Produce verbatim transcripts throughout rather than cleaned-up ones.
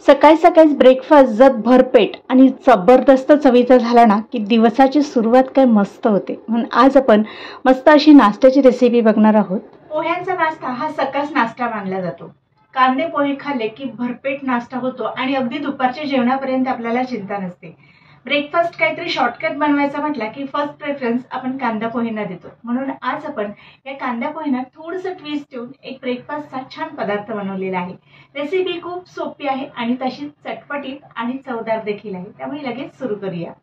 सकाळी सकाळीच ब्रेकफास्ट जर भरपेट आणि जबरदस्त चवीचा झाला ना की दिवसाची सुरुवात काय मस्त होते. म्हणून आज आपण मस्त अशी नाश्त्याची रेसिपी बघणार आहोत. पोह्यांचा नाश्ता हा सकस नाश्ता मानला जातो. कांदे पोहे खाल्ले की भरपेट नाश्ता होतो आणि अगदी दुपारच्या जेवणापर्यंत आपल्याला चिंता नसते. ब्रेकफास्ट काहीतरी शॉर्टकट बनवायचा म्हटला की फर्स्ट प्रेफरन्स आपण कांदा पोहेंना देतो. म्हणून आज आपण या कांदा पोहेंना थोडंसं ट्विस्ट देऊन एक ब्रेकफास्टचा छान पदार्थ बनवलेला आहे. रेसिपी खूप सोपी आहे आणि तशीच चटपटीत आणि चवदार देखील आहे. त्यामुळे लगेच सुरू करूया.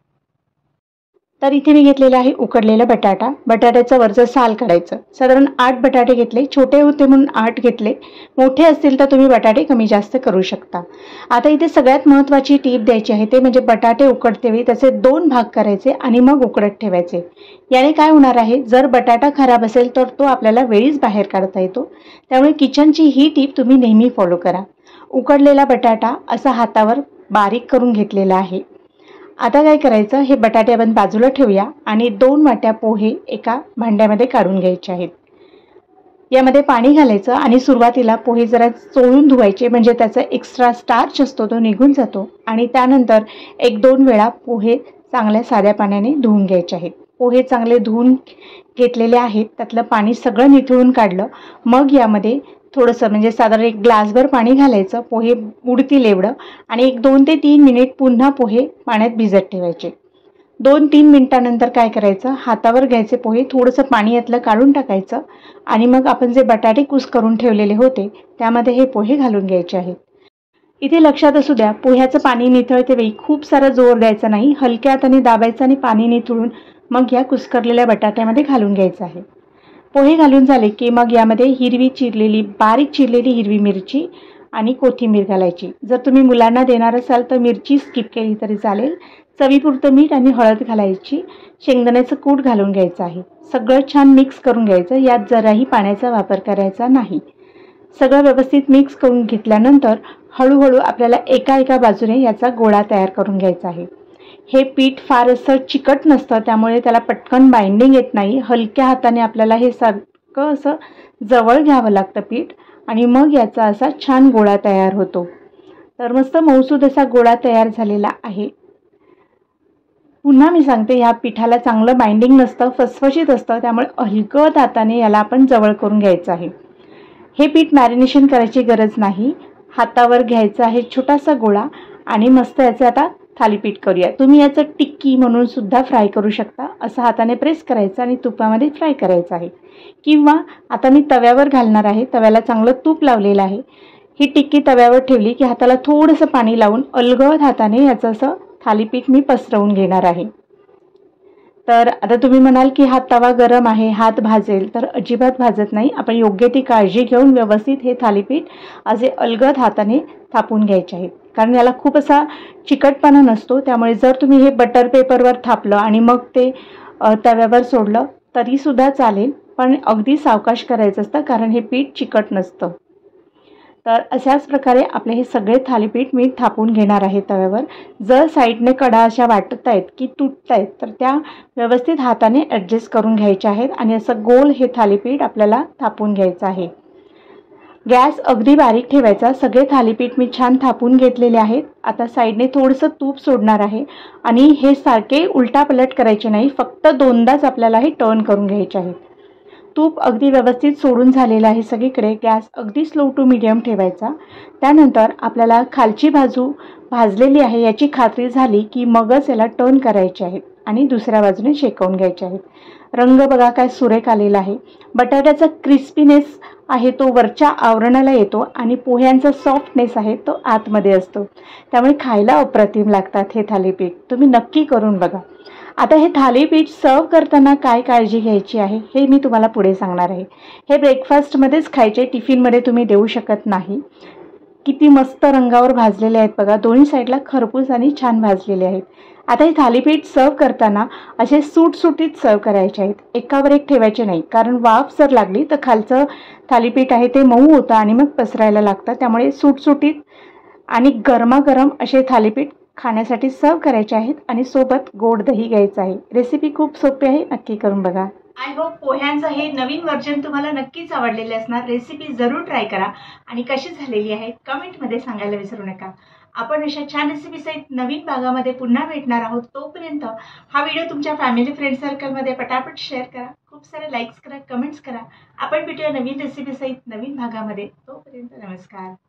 तर इथे मी घेतलेला आहे उकडलेला बटाटा. बटाट्याचं वरचं साल काढायचं. साधारण आठ बटाटे घेतले. छोटे होते म्हणून आठ घेतले. मोठे असतील तर तुम्ही बटाटे कमी जास्त करू शकता. आता इथे सगळ्यात महत्त्वाची टीप द्यायची आहे ते म्हणजे बटाटे उकडतेवेळी त्याचे दोन भाग करायचे आणि मग उकडत ठेवायचे. याने काय होणार आहे, जर बटाटा खराब असेल तर तो आपल्याला वेळीच बाहेर काढता येतो. त्यामुळे किचनची ही टीप तुम्ही नेहमी फॉलो करा. उकडलेला बटाटा असा हातावर बारीक करून घेतलेला आहे. आता काय करायचं, हे बटाटे आपण बाजूला ठेवूया आणि दोन वाट्या पोहे एका भांड्यामध्ये काढून घ्यायचे आहेत. यामध्ये पाणी घालायचं आणि सुरुवातीला पोहे जरा चोळून धुवायचे म्हणजे त्याचा एक्स्ट्रा स्टार्च असतो तो निघून जातो. आणि त्यानंतर एक दोन वेळा पोहे चांगल्या साध्या पाण्याने धुवून घ्यायचे आहेत. पोहे चांगले धुवून घेतलेले आहेत. त्यातलं पाणी सगळं निथळून काढलं. मग यामध्ये थोडंसं म्हणजे साधारण एक ग्लासभर पाणी घालायचं. पोहे बुडतील एवढं आणि एक दोन ते तीन मिनिट पुन्हा पोहे पाण्यात भिजत ठेवायचे. दोन तीन मिनिटानंतर काय करायचं, हातावर घ्यायचे पोहे, थोडंसं पाणी यातलं काढून टाकायचं आणि मग आपण जे बटाटे कुस करून ठेवलेले होते त्यामध्ये हे पोहे घालून घ्यायचे आहेत. इथे लक्षात असू द्या, पोह्याचं पाणी निथळते वेळी खूप सारा जोर द्यायचा नाही. हलक्या हाताने दाबायचं आणि पाणी निथळून मग या कुस्करलेल्या बटाट्यामध्ये घालून घ्यायचं आहे. पोहे घालून झाले की मग यामध्ये हिरवी चिरलेली बारीक चिरलेली हिरवी मिरची आणि कोथिंबीर घालायची. जर तुम्ही मुलांना देणार असाल तर मिरची स्किप केली तरी चालेल. चवीपुरतं मीठ आणि हळद घालायची. शेंगदाण्याचं कूट घालून घ्यायचं आहे. सगळं छान मिक्स करून घ्यायचं. यात जराही पाण्याचा वापर करायचा नाही. सगळं व्यवस्थित मिक्स करून घेतल्यानंतर हळूहळू आपल्याला एका एका बाजूने याचा गोळा तयार करून घ्यायचा आहे. हे पीठ फार असं चिकट नसतं त्यामुळे त्याला पटकन बाइंडिंग येत नाही. हलक्या हाताने आपल्याला हे सारखं असं जवळ घ्यावं लागतं पीठ आणि मग याचा असा छान गोळा तयार होतो. तर मस्त मऊसूद असा गोळा तयार झालेला आहे. पुन्हा मी सांगते, ह्या पिठाला चांगलं बाइंडिंग नसतं, फसफशीत असतं. त्यामुळे हलकत हाताने याला आपण जवळ करून घ्यायचं आहे. हे पीठ मॅरिनेशन करायची गरज नाही. हातावर घ्यायचं आहे छोटासा गोळा आणि मस्त याचं आता थालीपीठ करूया. तुम्ही याचं टिक्की म्हणून सुद्धा फ्राय करू शकता. असं हाताने प्रेस करायचं आणि तुपामध्ये फ्राय करायचं आहे. किंवा आता मी तव्यावर घालणार आहे. तव्याला चांगलं तूप लावलेलं आहे. ही टिक्की तव्यावर ठेवली की हाताला थोडंसं पाणी लावून अलगद हाताने याचं असं थालीपीठ मी पसरवून घेणार आहे. तर आता तुम्ही म्हणाल की हा तवा गरम आहे, हात भाजेल. तर अजिबात भाजत नाही. आपण योग्य ती काळजी घेऊन व्यवस्थित हे थालीपीठ असे अलगद हाताने थापून घ्यायचे आहेत. कारण याला खूप असा चिकटपणा नसतो. त्यामुळे जर तुम्ही हे बटर पेपरवर थापलं आणि मग ते तव्यावर सोडलं तरीसुद्धा चालेल. पण अगदी सावकाश करायचं असतं कारण हे पीठ चिकट नसतं. तर अशाच प्रकारे आपले हे सगळे थालीपीठ मी थापून घेणार आहे तव्यावर. जर साईडने कडा अशा वाटत आहेत की तुटत आहेत तर त्या व्यवस्थित हाताने ॲडजस्ट करून घ्यायच्या आहेत आणि असं गोल हे थालीपीठ आपल्याला थापून घ्यायचं आहे. गॅस अगदी बारीक ठेवायचा. सगळे थालीपीठ मी छान थापून घेतलेले आहेत. आता साईडने थोडंसं तूप सोडणार आहे आणि हे सारखे उलटापलट करायचे नाही. फक्त दोनदाच आपल्याला हे टर्न करून घ्यायचे आहेत. तूप अगदी व्यवस्थित सोडून झालेलं आहे सगळीकडे. गॅस अगदी स्लो टू मीडियम ठेवायचा. त्यानंतर आपल्याला खालची बाजू भाजलेली आहे याची खात्री झाली की मगच याला टर्न करायचे आहेत आणि दुसऱ्या बाजूने शेकवून घ्यायचे आहेत. रंग बघा काय सुरेख आलेला आहे. बटाट्याचा क्रिस्पीनेस आहे तो वरच्या आवरणाला येतो आणि पोह्यांचा सॉफ्टनेस आहे तो आतमध्ये असतो. त्यामुळे खायला अप्रतिम लागतात हे थालीपीठ. तुम्ही नक्की करून बघा. आता हे थालीपीठ सर्व करताना काय काळजी घ्यायची आहे हे मी तुम्हाला पुढे सांगणार आहे. हे ब्रेकफास्टमध्येच खायचे, टिफिनमध्ये तुम्ही देऊ शकत नाही. किती मस्त रंगावर भाजलेले आहेत बघा. दोन्ही साईडला खरपूस आणि छान भाजलेले आहेत. आता हे थालीपीठ सर्व करताना असे सुटसुटीत सर्व करायचे आहेत. एकावर एक ठेवायचे नाही कारण वाफ जर लागली तर खालचं थालीपीठ आहे ते मऊ होतं आणि मग पसरायला लागतं. त्यामुळे सुटसुटीत आणि गरमागरम असे थालीपीठ खाण्यासाठी सर्व करायचे आहेत आणि सोबत गोड दही घ्यायचं आहे. रेसिपी खूप सोपी आहे, नक्की करून बघा. आय होप पोह्यांचं हे नवीन व्हर्जन तुम्हाला नक्कीच आवडलेले असणार. रेसिपी जरूर ट्राय करा आणि कशी झालेली आहे कमेंटमध्ये सांगायला विसरू नका. आपण अशा छान रेसिपी सहित नवीन भागामध्ये पुन्हा भेटणार आहोत. तोपर्यंत हा व्हिडिओ तुमच्या फॅमिली फ्रेंड सर्कलमध्ये पटापट शेअर करा, खूप सारे लाईक्स करा, कमेंट्स करा. आपण भेटूया नवीन रेसिपी सहित नवीन भागामध्ये. तोपर्यंत नमस्कार.